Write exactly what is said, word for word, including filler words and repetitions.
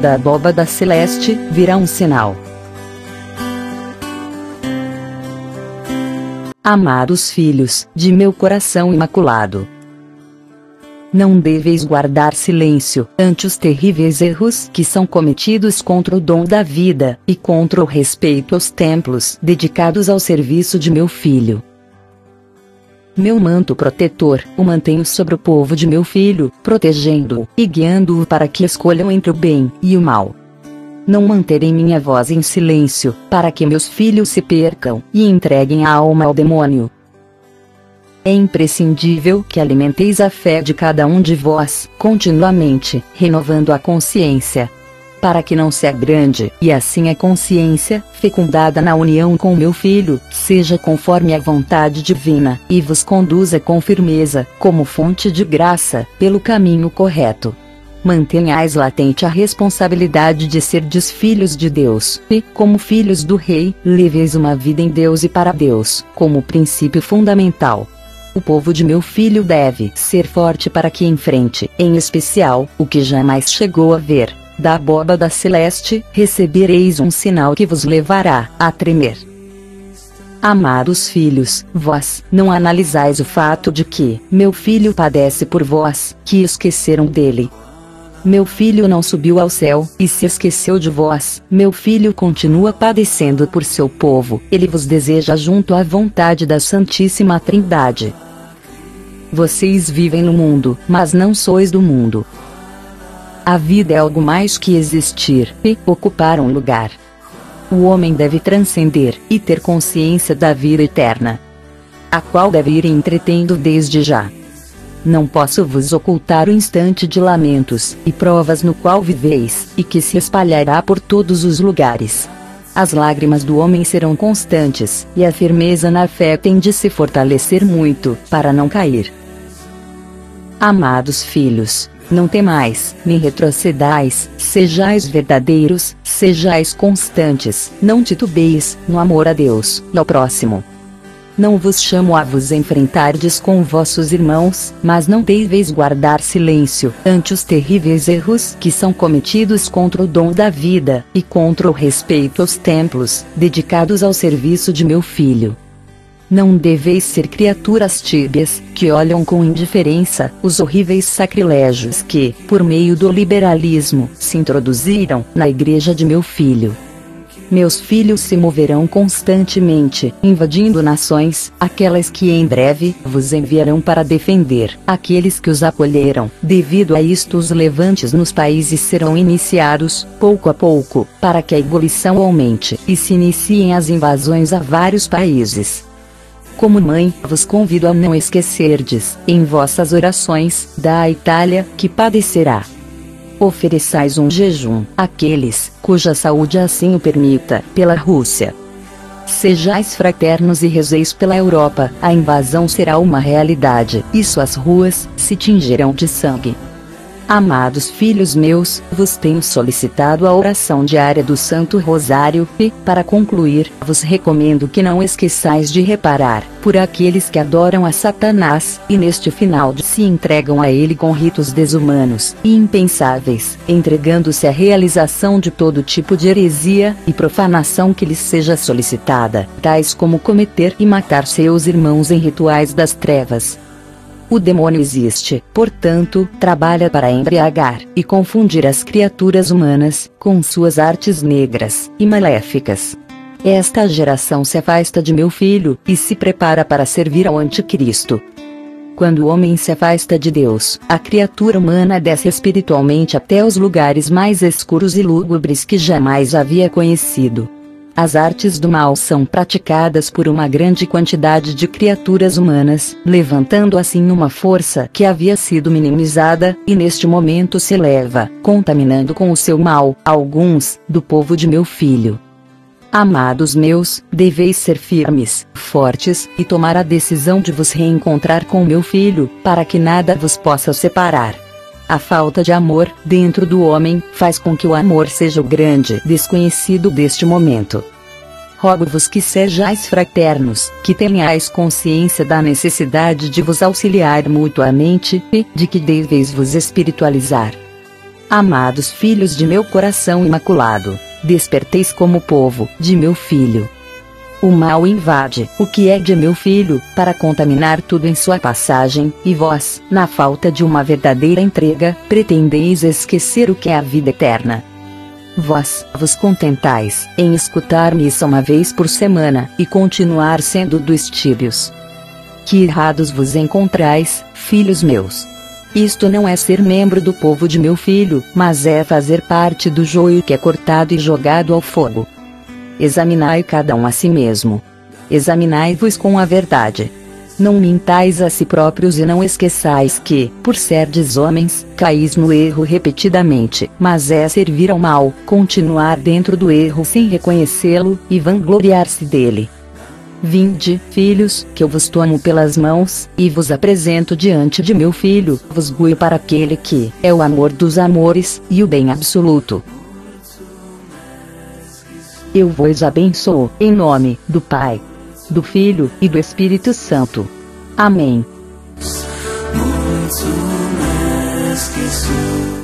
da abóbada celeste, virá um sinal. Amados filhos, de meu coração imaculado, não deveis guardar silêncio ante os terríveis erros que são cometidos contra o dom da vida, e contra o respeito aos templos dedicados ao serviço de meu filho. Meu manto protetor o mantenho sobre o povo de meu filho, protegendo-o e guiando-o para que escolham entre o bem e o mal. Não manterei minha voz em silêncio, para que meus filhos se percam e entreguem a alma ao demônio. É imprescindível que alimenteis a fé de cada um de vós, continuamente, renovando a consciência, para que não se agrande, e assim a consciência, fecundada na união com meu filho, seja conforme a vontade divina, e vos conduza com firmeza, como fonte de graça, pelo caminho correto. Mantenhais latente a responsabilidade de serdes filhos de Deus, e, como filhos do Rei, leveis uma vida em Deus e para Deus, como princípio fundamental. O povo de meu filho deve ser forte para que enfrente, em especial, o que jamais chegou a ver. Da abóbada celeste, recebereis um sinal que vos levará a tremer. Amados filhos, vós não analisais o fato de que meu filho padece por vós, que esqueceram dele. Meu filho não subiu ao céu, e se esqueceu de vós. Meu filho continua padecendo por seu povo, ele vos deseja junto à vontade da Santíssima Trindade. Vocês vivem no mundo, mas não sois do mundo. A vida é algo mais que existir, e ocupar um lugar. O homem deve transcender, e ter consciência da vida eterna, a qual deve ir entretendo desde já. Não posso vos ocultar o instante de lamentos e provas no qual viveis, e que se espalhará por todos os lugares. As lágrimas do homem serão constantes, e a firmeza na fé tem de se fortalecer muito, para não cair. Amados filhos, não temais, nem retrocedais, sejais verdadeiros, sejais constantes, não titubeis, no amor a Deus, e ao próximo. Não vos chamo a vos enfrentardes com vossos irmãos, mas não deveis guardar silêncio ante os terríveis erros que são cometidos contra o dom da vida, e contra o respeito aos templos dedicados ao serviço de meu filho. Não deveis ser criaturas tíbias, que olham com indiferença os horríveis sacrilégios que, por meio do liberalismo, se introduziram na igreja de meu filho. Meus filhos se moverão constantemente, invadindo nações, aquelas que em breve vos enviarão para defender aqueles que os acolheram. Devido a isto, os levantes nos países serão iniciados, pouco a pouco, para que a ebulição aumente, e se iniciem as invasões a vários países. Como mãe, vos convido a não esquecerdes, em vossas orações, da Itália, que padecerá. Ofereçais um jejum àqueles cuja saúde assim o permita, pela Rússia. Sejais fraternos e rezeis pela Europa, a invasão será uma realidade, e suas ruas se tingirão de sangue. Amados filhos meus, vos tenho solicitado a oração diária do Santo Rosário, e, para concluir, vos recomendo que não esqueçais de reparar por aqueles que adoram a Satanás, e neste final de se entregam a ele com ritos desumanos e impensáveis, entregando-se à realização de todo tipo de heresia e profanação que lhes seja solicitada, tais como cometer e matar seus irmãos em rituais das trevas. O demônio existe, portanto, trabalha para embriagar e confundir as criaturas humanas com suas artes negras e maléficas. Esta geração se afasta de meu filho e se prepara para servir ao anticristo. Quando o homem se afasta de Deus, a criatura humana desce espiritualmente até os lugares mais escuros e lúgubres que jamais havia conhecido. As artes do mal são praticadas por uma grande quantidade de criaturas humanas, levantando assim uma força que havia sido minimizada, e neste momento se eleva, contaminando com o seu mal alguns do povo de meu filho. Amados meus, deveis ser firmes, fortes, e tomar a decisão de vos reencontrar com meu filho, para que nada vos possa separar. A falta de amor dentro do homem faz com que o amor seja o grande desconhecido deste momento. Rogo-vos que sejais fraternos, que tenhais consciência da necessidade de vos auxiliar mutuamente, e de que deveis vos espiritualizar. Amados filhos de meu coração imaculado, desperteis como povo de meu filho. O mal invade o que é de meu filho, para contaminar tudo em sua passagem, e vós, na falta de uma verdadeira entrega, pretendeis esquecer o que é a vida eterna. Vós vos contentais em escutar missa uma vez por semana, e continuar sendo dos tíbios. Que errados vos encontrais, filhos meus! Isto não é ser membro do povo de meu filho, mas é fazer parte do joio que é cortado e jogado ao fogo. Examinai cada um a si mesmo. Examinai-vos com a verdade. Não mintais a si próprios e não esqueçais que, por serdes homens, caís no erro repetidamente, mas é servir ao mal, continuar dentro do erro sem reconhecê-lo, e vangloriar-se dele. Vinde, filhos, que eu vos tomo pelas mãos, e vos apresento diante de meu filho, vos guio para aquele que é o amor dos amores, e o bem absoluto. Eu vos abençoo, em nome do Pai, do Filho e do Espírito Santo. Amém. Muito mais que